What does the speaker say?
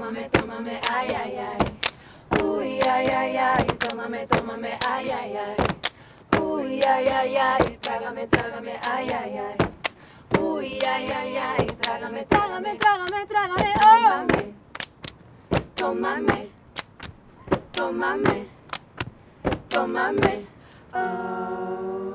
tómame, tómame, ay, ay, ay. Uy, ay, ay, ay, tómame, tómame, ay, ay, ay. Uy, ay, ay, ay, trágame, trágame, ay, ay, ay. Uy, ay, ay, ay, trágame, trágame, trágame, trágame, oh. Tómame, tómame, tómame, tómame, oh.